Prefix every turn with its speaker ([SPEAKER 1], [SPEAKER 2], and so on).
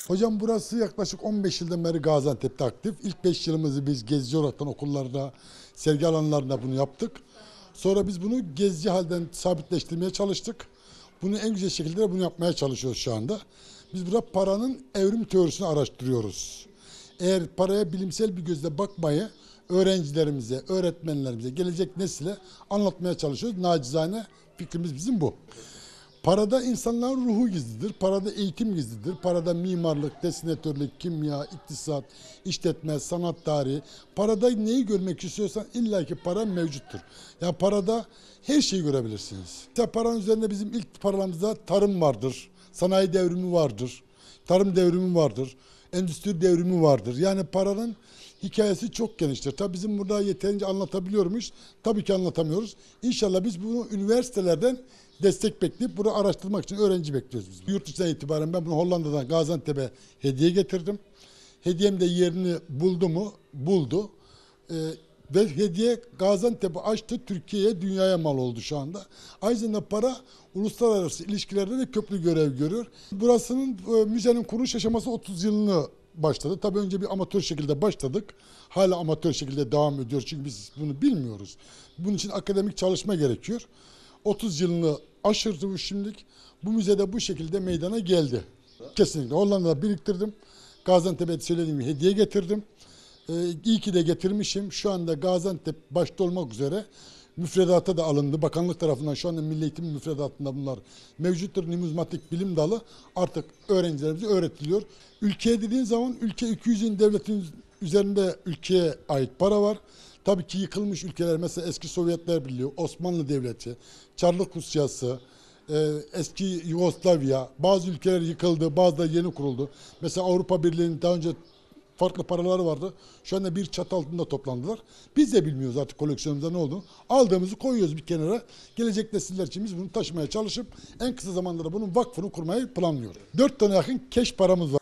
[SPEAKER 1] Hocam burası yaklaşık 15 yıldan beri Gaziantep'te aktif. İlk 5 yılımızı biz gezici olaraktan okullarda, sergi alanlarında bunu yaptık. Sonra biz bunu gezici halden sabitleştirmeye çalıştık. Bunu en güzel şekilde de bunu yapmaya çalışıyoruz şu anda. Biz burada paranın evrim teorisini araştırıyoruz. Eğer paraya bilimsel bir gözle bakmayı öğrencilerimize, öğretmenlerimize, gelecek nesile anlatmaya çalışıyoruz. Nacizane fikrimiz bizim bu. Parada insanların ruhu gizlidir, parada eğitim gizlidir, parada mimarlık, desinatörlük, kimya, iktisat, işletme, sanat tarihi. Parada neyi görmek istiyorsan illaki para mevcuttur. Yani parada her şeyi görebilirsiniz. İşte paranın üzerinde bizim ilk paralarımızda tarım vardır, sanayi devrimi vardır, tarım devrimi vardır, endüstri devrimi vardır. Yani paranın hikayesi çok geniştir. Tabii bizim burada yeterince anlatabiliyor muyuz? Tabii ki anlatamıyoruz. İnşallah biz bunu üniversitelerden destek bekleyip bunu araştırmak için öğrenci bekliyoruz biz. Yurt dışından itibaren ben bunu Hollanda'dan Gaziantep'e hediye getirdim. Hediyem de yerini buldu mu? Buldu. Ve hediye Gaziantep'i açtı, Türkiye'ye, dünyaya mal oldu şu anda. Ayrıca para uluslararası ilişkilerde de köprü görev görüyor. Burasının müzenin kuruluş aşaması 30 yılını başladı. Tabii önce bir amatör şekilde başladık. Hala amatör şekilde devam ediyor çünkü biz bunu bilmiyoruz. Bunun için akademik çalışma gerekiyor. 30 yılını aşırdı bu şimdilik. Bu müzede bu şekilde meydana geldi. Kesinlikle Hollanda'da biriktirdim. Gaziantep'e söylediğim gibi hediye getirdim. İyi ki de getirmişim. Şu anda Gaziantep başta olmak üzere müfredata da alındı. Bakanlık tarafından şu anda Milli Eğitim müfredatında bunlar mevcuttur. Numizmatik bilim dalı artık öğrencilerimize öğretiliyor. Ülkeye dediğin zaman ülke 200'ün devletin üzerinde ülkeye ait para var. Tabii ki yıkılmış ülkeler mesela eski Sovyetler Birliği, Osmanlı Devleti, Çarlık Rusyası, eski Yugoslavya, bazı ülkeler yıkıldı, bazıları yeni kuruldu. Mesela Avrupa Birliği'nin daha önce farklı paraları vardı. Şu anda bir çatı altında toplandılar. Biz de bilmiyoruz artık koleksiyonumuzda ne olduğunu. Aldığımızı koyuyoruz bir kenara. Gelecek nesiller için biz bunu taşımaya çalışıp en kısa zamanda bunun vakfını kurmayı planlıyoruz. 4 tane yakın keş paramız var.